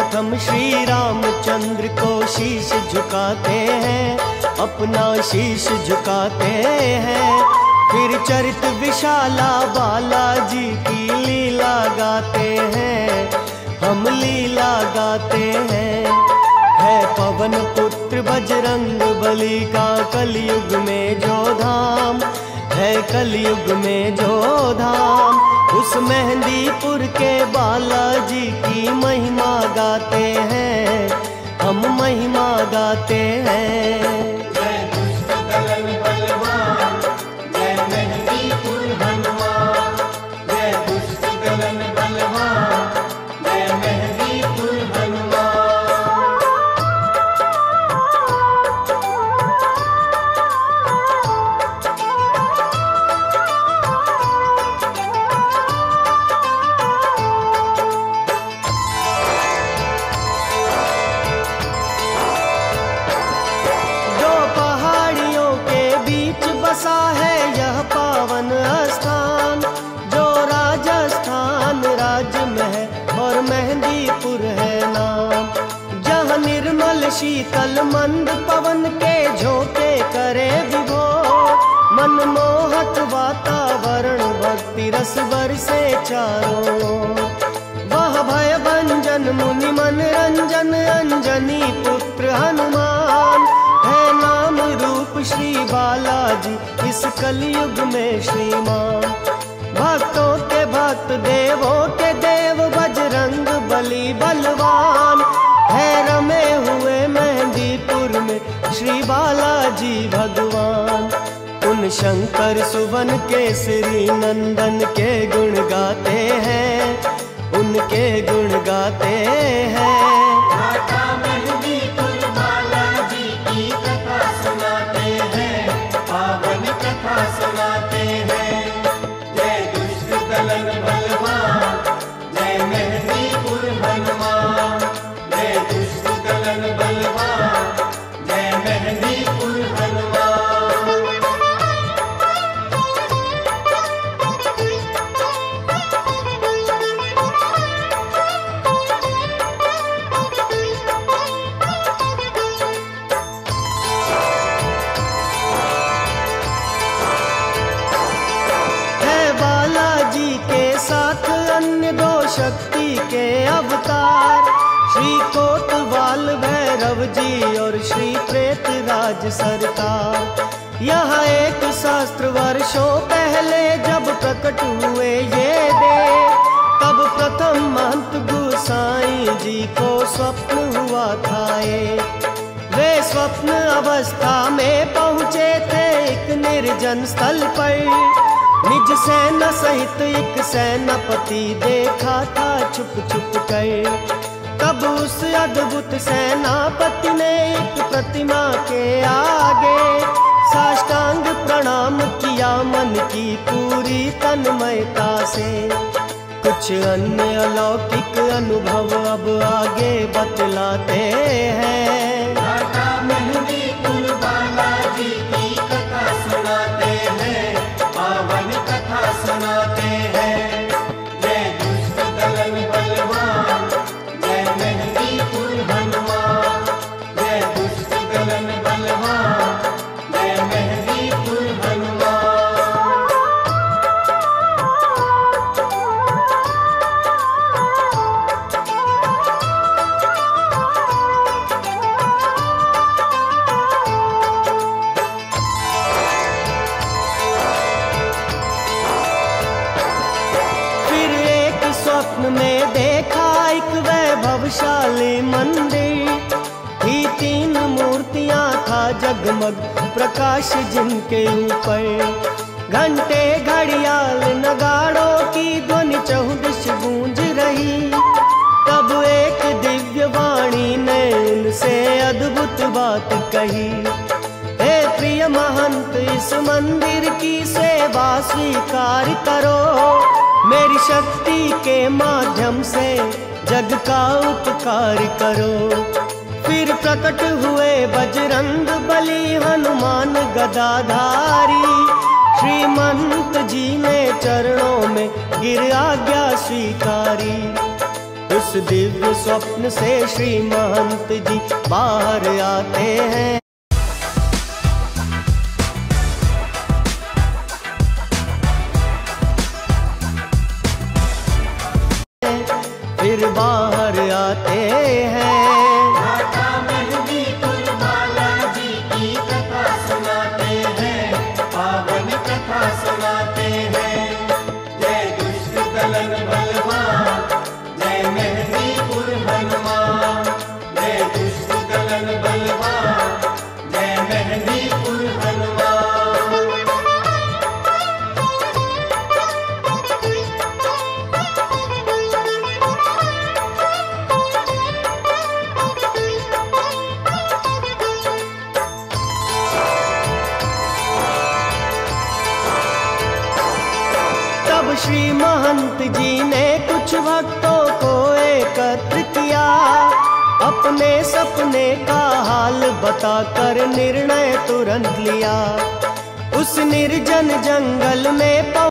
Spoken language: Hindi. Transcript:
प्रथम श्री रामचंद्र को शीश झुकाते हैं, अपना शीश झुकाते हैं। फिर चरित विशाला बालाजी की लीला गाते हैं, हम लीला गाते हैं। है पवन पुत्र बजरंग बली का कलयुग में जो धाम, है कलयुग में जो धाम। उस मेहंदीपुर के बालाजी की महिमा गाते हैं, हम महिमा गाते हैं। जय दुष्ट दलन बलवान, जय मेहंदीपुर हनुमान। जय दुष्ट दलन बलवान, जय मेहंदीपुर हनुमान। बसा है यह पावन स्थान, जो राजस्थान राज्य में है और मेहंदीपुर है नाम। जहाँ निर्मल शीतल मंद पवन के झोंके करे विभोर, मनमोहक वातावरण भक्ति रस बरसे चारों। वह भय भंजन मुनि मनरंजन अंजनी पुत्र हनुमान, है नाम रूप श्री बालाजी इस कलयुग में श्रीमान। भक्तों के भक्त देवों के देव बजरंग बली बलवान, है रमे हुए मेहंदीपुर में श्री बालाजी भगवान। उन शंकर सुवन केसरी नंदन के गुण गाते हैं, उनके गुण गाते हैं। सुनाते हैं जय दुष्ट दलन बलवान, जय मेहंदीपुर हनुमान। जय दुष्ट दलन बलवान, जय मेहंदीपुर हनुमान। अन्य दो शक्ति के अवतार, श्री कोतवाल भैरव जी और श्री प्रेतराज सरकार। यह एक सहस्त्र वर्षों पहले जब प्रकट हुए ये देव, तब प्रथम महंत गोसाई जी को स्वप्न हुआ था एक। वे स्वप्न अवस्था में पहुँचे थे एक निर्जन स्थल पर, निज सेना सहित एक सेनापति देखा था छुप छुप कर। तब उस अद्भुत सेनापति ने एक प्रतिमा के आगे साष्टांग प्रणाम किया मन की पूरी तन्मयता से। कुछ अन्य अलौकिक अनुभव अब आगे बतलाते हैं। राजा मेहंदीपुर बालाजी की कथा सुनाते हैं, पावन कथा सुनाते हैं। जय दुष्ट दलन बलवान, जय मेहंदीपुर हनुमान। जय दुष्ट दलन बलवान, जय मेहंदीपुर हनुमान। स्वप्न में देखा एक वैभवशाली मंदिर, ही तीन मूर्तियां था जगमग प्रकाश जिनके ऊपर। घंटे घड़ियाल नगाड़ों की ध्वनि चहुदिश गूंज रही। तब एक दिव्य वाणी ने उनसे अद्भुत बात कही, हे प्रिय महंत इस मंदिर की सेवा स्वीकार करो, मेरी शक्ति के माध्यम से जग का उपकार करो। फिर प्रकट हुए बजरंग बली हनुमान गदाधारी, श्रीमंत जी ने चरणों में गिर आज्ञा स्वीकारी। उस दिव्य स्वप्न से श्री महंत जी बाहर आते हैं। फिर बाहर आते हैं। माता मेहंदीपुर बालाजी की कथा सुनाते हैं, पावन कथा सुनाते हैं। जय दुष्ट दलन बलवान, जय मेहंदीपुर हनुमान। जय दुष्ट दलन बलवान, जय मेहंदीपुर हनुमान। तब श्री महंत जी ने कुछ भक्तों को एकत्र किया, अपने सपने का हाल बताकर निर्णय तुरंत लिया। उस निर्जन जंगल में